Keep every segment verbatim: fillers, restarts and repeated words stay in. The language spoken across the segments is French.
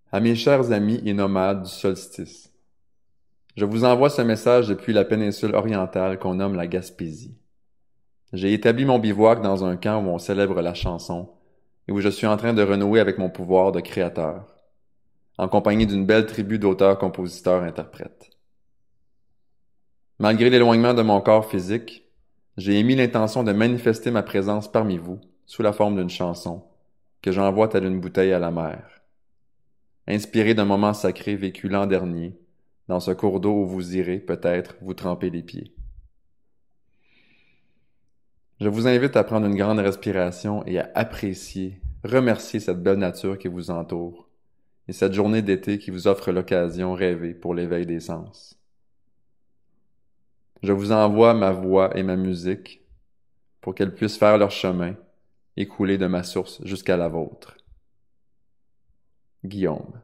À mes chers amis et nomades du solstice, je vous envoie ce message depuis la péninsule orientale qu'on nomme la Gaspésie. J'ai établi mon bivouac dans un camp où on célèbre la chanson et où je suis en train de renouer avec mon pouvoir de créateur, en compagnie d'une belle tribu d'auteurs, compositeurs, interprètes. Malgré l'éloignement de mon corps physique, j'ai émis l'intention de manifester ma présence parmi vous sous la forme d'une chanson que j'envoie telle une bouteille à la mer. Inspiré d'un moment sacré vécu l'an dernier, dans ce cours d'eau où vous irez, peut-être, vous tremper les pieds. Je vous invite à prendre une grande respiration et à apprécier, remercier cette belle nature qui vous entoure et cette journée d'été qui vous offre l'occasion rêvée pour l'éveil des sens. Je vous envoie ma voix et ma musique pour qu'elles puissent faire leur chemin et couler de ma source jusqu'à la vôtre. Guillaume.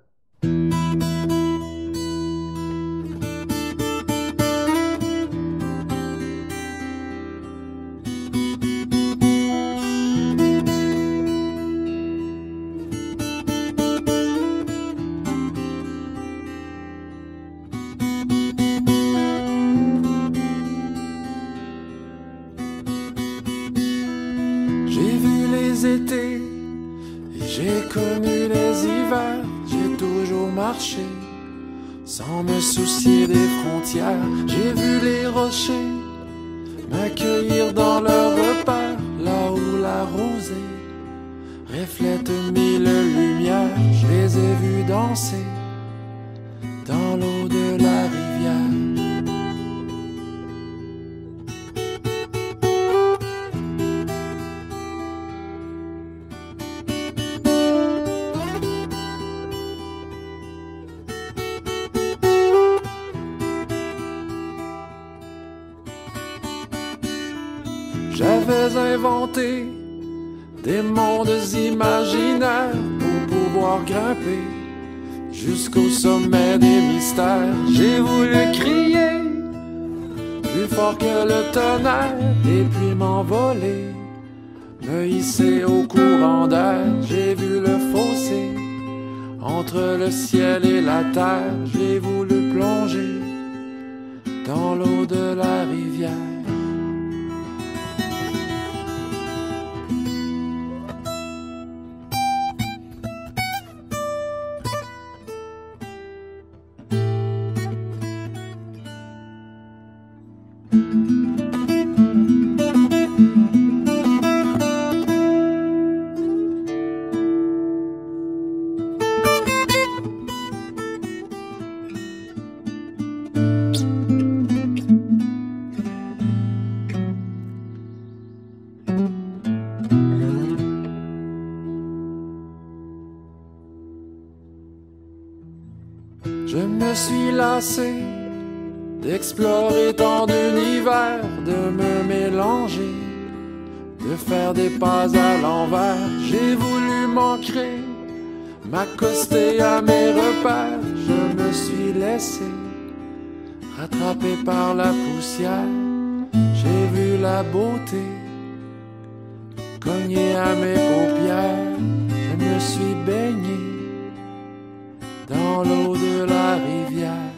J'ai vu les étés et j'ai connu les hivers. J'ai toujours marché sans me soucier des frontières. J'ai vu les rochers m'accueillir dans leur repère, là où la rosée reflète mille lumières. Je les ai vus danser dans l'eau de la rivière. J'avais inventé des mondes imaginaires pour pouvoir grimper jusqu'au sommet des mystères. J'ai voulu crier plus fort que le tonnerre et puis m'envoler, me hisser au courant d'air. J'ai vu le fossé entre le ciel et la terre. J'ai voulu plonger dans l'eau de la rivière. Je me suis lassé d'explorer tant d'univers, de me mélanger, de faire des pas à l'envers. J'ai voulu m'ancrer, m'accoster à mes repères. Je me suis laissé rattraper par la poussière. J'ai vu la beauté cogner à mes paupières. Je me suis baigné dans l'eau de la rivière.